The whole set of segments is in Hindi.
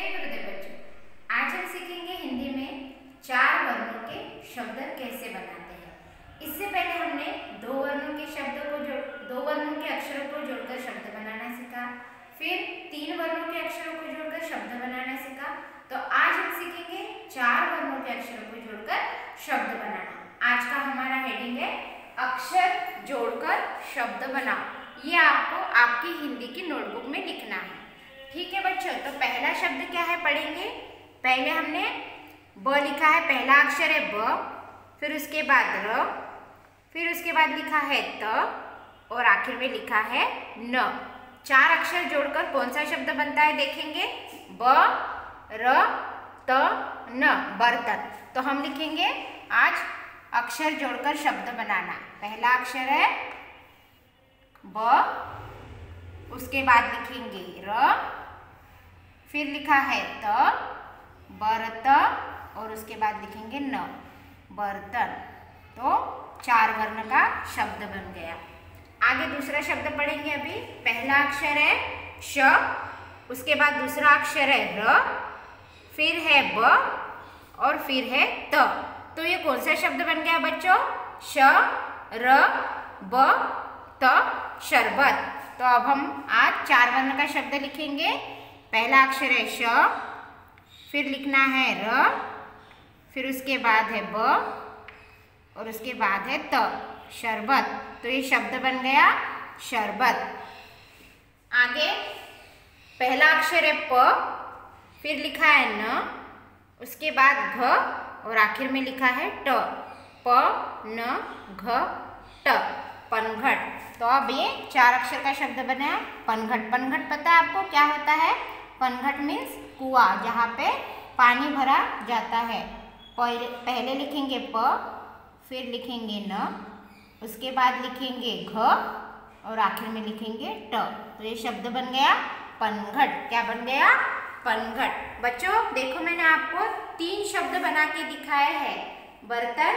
गुरुदेव बच्चों, आज हम सीखेंगे हिंदी में चार वर्णों के शब्द कैसे बनाते हैं। इससे पहले हमने दो वर्णों के अक्षरों को जोड़कर शब्द बनाना सीखा, फिर तीन वर्णों के अक्षरों को जोड़कर शब्द बनाना सीखा। तो आज हम सीखेंगे चार वर्णों के अक्षरों को जोड़कर शब्द बनाना। आज का हमारा हेडिंग है अक्षर जोड़कर शब्द बनाओ। ये आपको आपकी हिंदी की नोटबुक में लिखना है। ठीक है बच्चों, तो पहला शब्द क्या है पढ़ेंगे। पहले हमने ब लिखा है, पहला अक्षर है ब, फिर उसके बाद र, फिर उसके बाद लिखा है त और आखिर में लिखा है न। चार अक्षर जोड़कर कौन सा शब्द बनता है देखेंगे। ब र त न, बर्तन। तो हम लिखेंगे आज अक्षर जोड़कर शब्द बनाना। पहला अक्षर है ब, उसके बाद लिखेंगे र, फिर लिखा है त, बर्त और उसके बाद लिखेंगे न, बर्तन। तो चार वर्ण का शब्द बन गया। आगे दूसरा शब्द पढ़ेंगे। अभी पहला अक्षर है श, उसके बाद दूसरा अक्षर है र, फिर है ब और फिर है त। तो ये कौन सा शब्द बन गया बच्चों। श र ब त, शरबत। तो अब हम आज चार वर्ण का शब्द लिखेंगे। पहला अक्षर है श, फिर लिखना है र, फिर उसके बाद है ब और उसके बाद है त, शरबत। तो ये शब्द बन गया शरबत। आगे पहला अक्षर है प, फिर लिखा है न, उसके बाद घ और आखिर में लिखा है ट, प न घ ट, पनघट। तो अब ये चार अक्षर का शब्द बना पनघट। पनघट पता है आपको क्या होता है। पनघट मीन्स कुआं, जहाँ पे पानी भरा जाता है। पहले लिखेंगे प, फिर लिखेंगे न, उसके बाद लिखेंगे घ और आखिर में लिखेंगे ट। तो ये शब्द बन गया पनघट। क्या बन गया। पनघट। बच्चों देखो, मैंने आपको तीन शब्द बना के दिखाए हैं, बर्तन,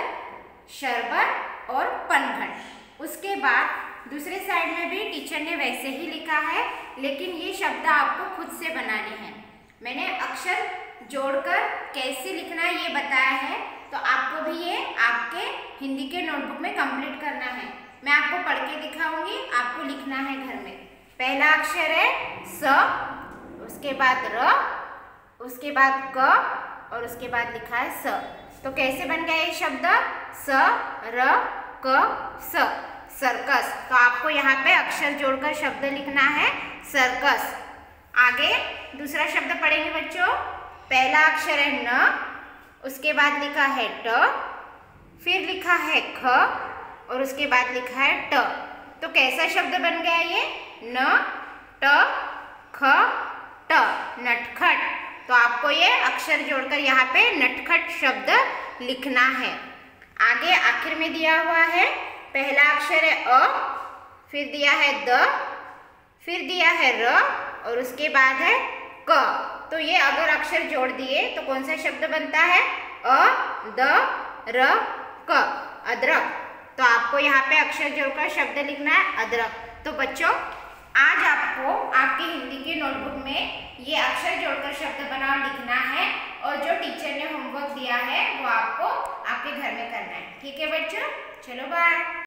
शरबत और पनघट। उसके बाद दूसरे साइड में भी टीचर ने वैसे ही लिखा है, लेकिन ये शब्द आपको खुद से बनाने हैं। मैंने अक्षर जोड़कर कैसे लिखना है ये बताया है, तो आपको भी ये आपके हिंदी के नोटबुक में कंप्लीट करना है। मैं आपको पढ़ के दिखाऊंगी, आपको लिखना है घर में। पहला अक्षर है स, उसके बाद र, उसके बाद क और उसके बाद लिखा है स। तो कैसे बन गया ये शब्द। स र क स, सर्कस। तो आपको यहाँ पे अक्षर जोड़कर शब्द लिखना है सर्कस। आगे दूसरा शब्द पढ़ेंगे बच्चों। पहला अक्षर है न, उसके बाद लिखा है ट, फिर लिखा है ख और उसके बाद लिखा है ट। तो कैसा शब्द बन गया ये। न ट ख ट, नटखट। तो आपको ये अक्षर जोड़कर यहाँ पे नटखट शब्द लिखना है। आगे आखिर में दिया हुआ है, पहला अक्षर है अ, फिर दिया है द, फिर दिया है र और उसके बाद है क। तो ये अगर अक्षर जोड़ दिए तो कौन सा शब्द बनता है। अ द र क, अदरक। तो आपको यहाँ पे अक्षर जोड़कर शब्द लिखना है अदरक। तो बच्चों आज आपको आपकी हिंदी की नोटबुक में ये अक्षर जोड़कर शब्द बनाओ लिखना है, और जो टीचर ने होमवर्क दिया है वो आपको आपके घर में करना है। ठीक है बच्चों, चलो बाय।